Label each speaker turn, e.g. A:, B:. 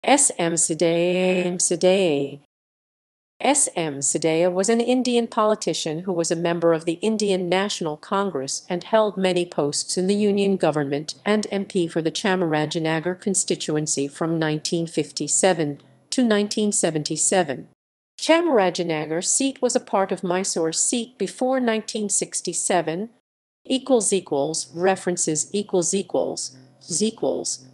A: S.M. Siddaiah. S.M. Siddaiah was an Indian politician who was a member of the Indian National Congress and held many posts in the Union government and MP for the Chamarajanagar constituency from 1957 to 1977. Chamarajanagar seat was a part of Mysore seat before 1967. References equals